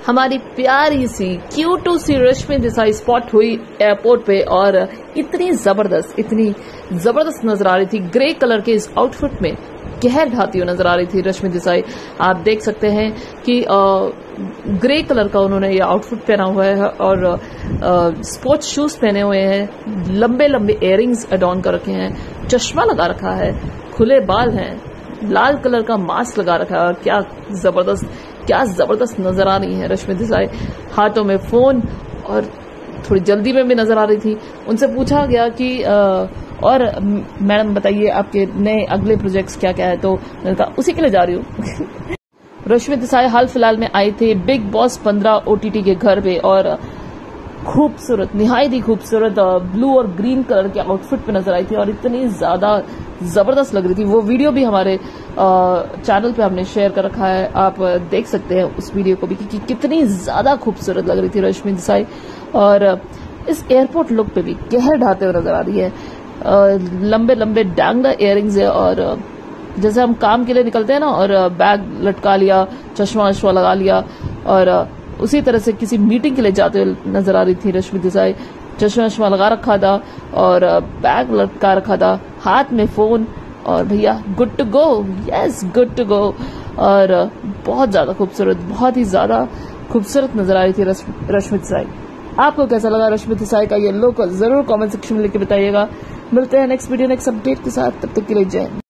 हमारी प्यारी सी क्यूट सी रश्मि देसाई स्पॉट हुई एयरपोर्ट पे और इतनी जबरदस्त नजर आ रही थी। ग्रे कलर के इस आउटफिट में कहर ढाती हुई नजर आ रही थी रश्मि देसाई। आप देख सकते हैं कि ग्रे कलर का उन्होंने ये आउटफिट पहना हुआ है और स्पोर्ट्स शूज पहने हुए हैं, लंबे लंबे इयररिंग्स अडॉन कर रखे हैं, चश्मा लगा रखा है, खुले बाल हैं, लाल कलर का मास्क लगा रखा है और क्या जबरदस्त नजर आ रही है रश्मि देसाई। हाथों में फोन और थोड़ी जल्दी में भी नजर आ रही थी। उनसे पूछा गया कि और मैडम बताइए आपके नए अगले प्रोजेक्ट्स क्या क्या है, तो मैंने कहा उसी के लिए जा रही हूँ। रश्मि देसाई हाल फिलहाल में आई थी बिग बॉस 15 OTT के घर पे और खूबसूरत, निहायत ही खूबसूरत ब्लू और ग्रीन कलर के आउटफिट पे नजर आई थी और इतनी ज्यादा जबरदस्त लग रही थी। वो वीडियो भी हमारे चैनल पे हमने शेयर कर रखा है, आप देख सकते हैं उस वीडियो को भी कि कितनी ज्यादा खूबसूरत लग रही थी रश्मि देसाई। और इस एयरपोर्ट लुक पे भी कहर ढाते हुए नजर आ रही है। लंबे लंबे डांगला इयररिंग्स है और जैसे हम काम के लिए निकलते हैं ना और बैग लटका लिया, चश्मा वश्मा लगा लिया और उसी तरह से किसी मीटिंग के लिए जाते हुए नजर आ रही थी रश्मि देसाई। चश्मा वश्मा लगा रखा था और बैग लटका रखा था, हाथ में फोन और भैया good to go, yes good to go. और बहुत ही ज्यादा खूबसूरत नजर आ रही थी रश्मि देसाई। आपको कैसा लगा रश्मि देसाई का ये लुक जरूर कमेंट सेक्शन में लिख के बताइएगा। मिलते हैं नेक्स्ट वीडियो नेक्स्ट अपडेट के साथ, तब तक के लिए जय हिंद।